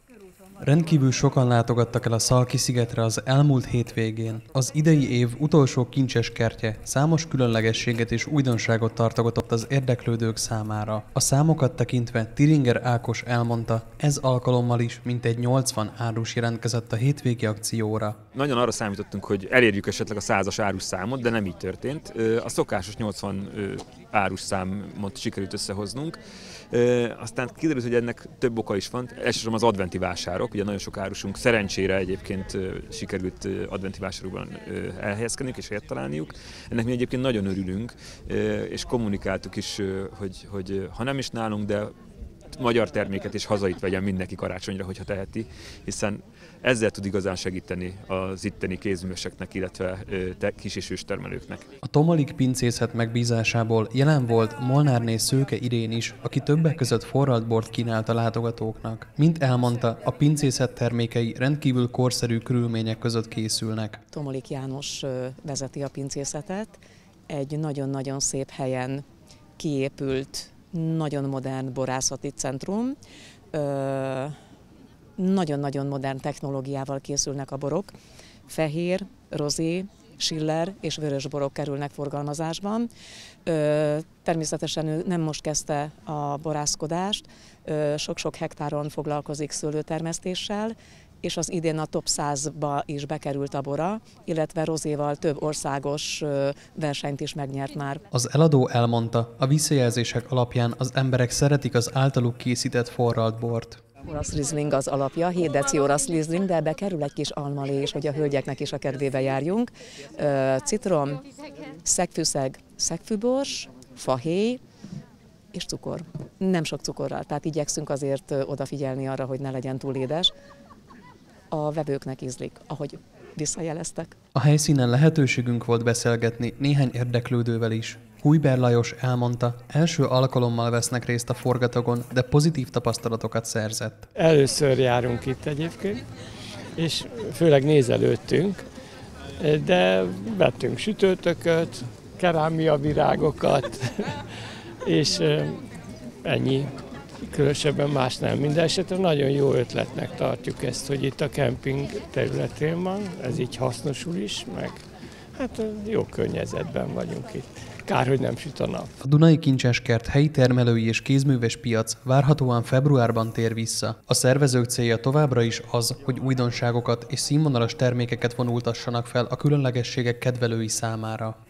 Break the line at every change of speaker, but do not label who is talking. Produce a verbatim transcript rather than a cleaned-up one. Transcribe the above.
Rendkívül sokan látogattak el a Szalki-szigetre az elmúlt hétvégén. Az idei év utolsó kincses kertje számos különlegességet és újdonságot tartogatott az érdeklődők számára. A számokat tekintve Tiringer Ákos elmondta, ez alkalommal is mintegy nyolcvan árus jelentkezett a hétvégi akcióra.
Nagyon arra számítottunk, hogy elérjük esetleg a százas árus számot, de nem így történt. A szokásos nyolcvan árus számot sikerült összehoznunk. Aztán kiderült, hogy ennek több oka is van, elsősorban az adventi vásárok, ugye nagyon sok árusunk szerencsére egyébként sikerült adventi vásárokban elhelyezkedniük és helyet találniuk. Ennek mi egyébként nagyon örülünk, és kommunikáltuk is, hogy, hogy ha nem is nálunk, de magyar terméket és hazait vegyen mindenki karácsonyra, hogyha teheti, hiszen ezzel tud igazán segíteni az itteni kézműveseknek, illetve kis- és őstermelőknek.
A Tomalik pincészet megbízásából jelen volt Molnárné Szőke Irén is, aki többek között forralt bort kínált a látogatóknak. Mint elmondta, a pincészet termékei rendkívül korszerű körülmények között készülnek.
Tomalik János vezeti a pincészetet, egy nagyon-nagyon szép helyen kiépült, nagyon modern borászati centrum, nagyon-nagyon modern technológiával készülnek a borok. Fehér, rozé, schiller és vörös borok kerülnek forgalmazásban. Természetesen ő nem most kezdte a borászkodást, sok-sok hektáron foglalkozik szőlőtermesztéssel, és az idén a top százba is bekerült a bora, illetve rozéval több országos versenyt is megnyert már.
Az eladó elmondta, a visszajelzések alapján az emberek szeretik az általuk készített forralt bort.
Orasz Riesling az alapja, hét deci Orasz Riesling, de ebbe kerül egy kis almalé is, hogy a hölgyeknek is a kedvébe járjunk. Citrom, szegfűszeg, szegfűbors, fahéj és cukor. Nem sok cukorral, tehát igyekszünk azért odafigyelni arra, hogy ne legyen túl édes. A vevőknek ízlik, ahogy visszajeleztek.
A helyszínen lehetőségünk volt beszélgetni néhány érdeklődővel is. Hujber Lajos elmondta, első alkalommal vesznek részt a forgatagon, de pozitív tapasztalatokat szerzett.
Először járunk itt egyébként, és főleg nézelődtünk, de vettünk sütőtököt, kerámia virágokat, és ennyi. Különösebben más nem. Minden esetre nagyon jó ötletnek tartjuk ezt, hogy itt a kemping területén van, ez így hasznosul is, meg hát jó környezetben vagyunk itt. Kár, hogy nem süt a nap.
A Dunai Kincseskert helyi termelői és kézműves piac várhatóan februárban tér vissza. A szervezők célja továbbra is az, hogy újdonságokat és színvonalas termékeket vonultassanak fel a különlegességek kedvelői számára.